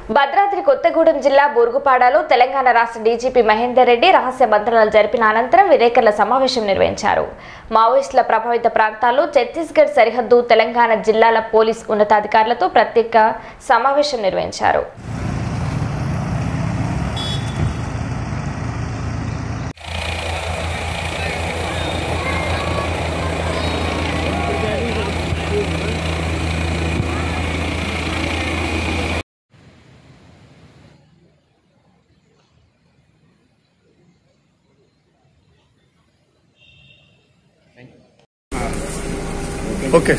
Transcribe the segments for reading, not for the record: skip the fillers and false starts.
భద్రాద్రి కొత్తగూడెం జిల్లా బూరుగుపాడలో తెలంగాణ రాష్ట్ర డీజీపీ మహేందర్ రెడ్డి రహస్య మంత్రాలు జరిపిన అనంతరం విలేకరుల సమావేశం నిర్వహించారు. మావోయిస్టుల ప్రభావిత ప్రాంతాల్లో ఛత్తీస్గఢ్ సరిహద్దు తెలంగాణ జిల్లాల పోలీస్ ఉన్నతాధికారులతో ప్రత్యేక సమావేశం నిర్వహించారు. ఓకే,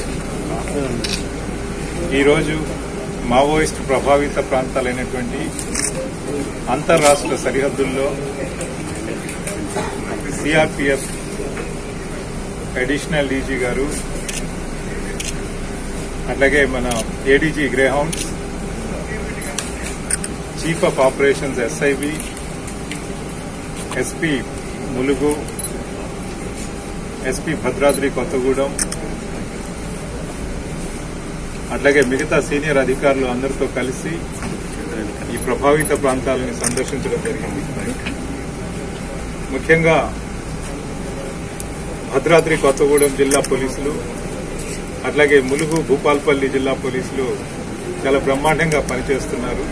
ఈరోజు మావోయిస్టు ప్రభావిత ప్రాంతాలైనటువంటి అంతర్రాష్ట్ర సరిహద్దుల్లో సిఆర్పిఎఫ్ అడిషనల్ డీజీ గారు, అట్లాగే మన ADG greyhounds, chief of operations SIB, SP Mulugu, SP Bhadradri Kothagudem, అట్లాగే మిగతా సీనియర్ అధికారులు అందరితో కలిసి ఈ ప్రభావిత ప్రాంతాలను సందర్శించడం జరిగింది. ముఖ్యంగా భద్రాద్రి కొత్తగూడెం జిల్లా పోలీసులు, అట్లాగే ములుగు భూపాల్పల్లి జిల్లా పోలీసులు చాలా బ్రహ్మాండంగా పనిచేస్తున్నారు.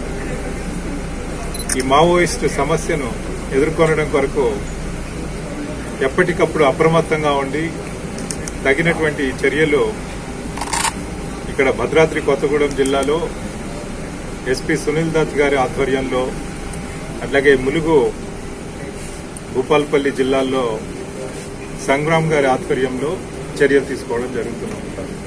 ఈ మావోయిస్టు సమస్యను ఎదుర్కొనడం కొరకు ఎప్పటికప్పుడు అప్రమత్తంగా ఉండి తగినటువంటి చర్యలు ఇక్కడ భద్రాద్రి కొత్తగూడెం జిల్లాలో ఎస్పీ సునీల్ దత్ గారి ఆధ్వర్యంలో, అట్లాగే ములుగు భూపాల్పల్లి జిల్లాల్లో సంగ్రామ్ గారి ఆధ్వర్యంలో చర్యలు తీసుకోవడం జరుగుతుంది.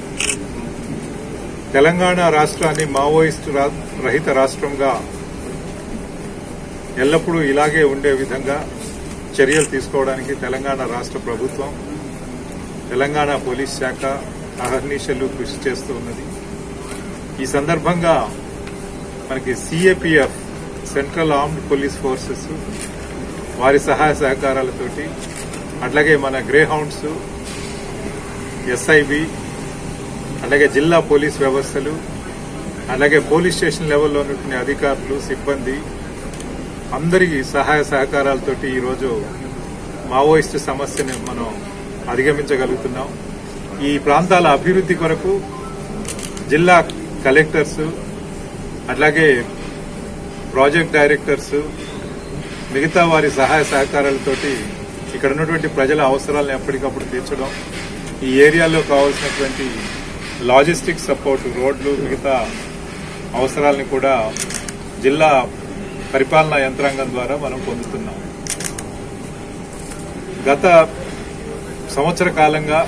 తెలంగాణ రాష్ట్రాన్ని మావోయిస్టు రహిత రాష్ట్రంగా ఎల్లప్పుడూ ఇలాగే ఉండే విధంగా చర్యలు తీసుకోవడానికి తెలంగాణ రాష్ట్ర ప్రభుత్వం, తెలంగాణ పోలీస్ శాఖ అహర్నిశలు కృషి చేస్తూ ఉన్నది. ఈ సందర్భంగా మనకి CAPF central armed police forces వారి సహాయ సహకారాలతోటి, అట్లాగే మన గ్రేహౌండ్స్, ఎస్ఐబి, అలాగే జిల్లా పోలీస్ వ్యవస్థలు, అలాగే పోలీస్ స్టేషన్ లెవెల్లో ఉన్నటువంటి అధికారులు, సిబ్బంది అందరి సహాయ సహకారాలతోటి ఈరోజు మావోయిస్టు సమస్యను మనం అధిగమించగలుగుతున్నాం. ఈ ప్రాంతాల అభివృద్ది కొరకు జిల్లా కలెక్టర్స్, అట్లాగే ప్రాజెక్ట్ డైరెక్టర్స్, మిగతా వారి సహాయ సహకారాలతోటి ఇక్కడ ఉన్నటువంటి ప్రజల అవసరాలను ఎప్పటికప్పుడు తీర్చడం, ఈ ఏరియాలో కావాల్సినటువంటి లాజిస్టిక్ సపోర్ట్, రోడ్లు, మిగతా అవసరాలను కూడా జిల్లా పరిపాలనా యంత్రాంగం ద్వారా మనం పొందుతున్నాం. గత సంవత్సర కాలంగా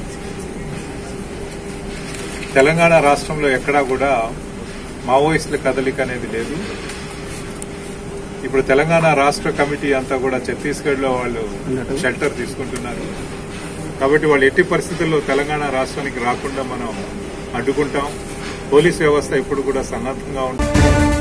తెలంగాణ రాష్ట్రంలో ఎక్కడా కూడా మావోయిస్టుల కదలిక అనేది లేదు. ఇప్పుడు తెలంగాణ రాష్ట్ర కమిటీ అంతా కూడా ఛత్తీస్గఢ్ లో వాళ్ళు షెల్టర్ తీసుకుంటున్నారు. కాబట్టి వాళ్ళు ఎట్టి పరిస్థితుల్లో తెలంగాణ రాష్ట్రానికి రాకుండా మనం అడ్డుకుంటాం. పోలీస్ వ్యవస్థ ఇప్పుడు కూడా సన్నద్ధంగా ఉంటుంది.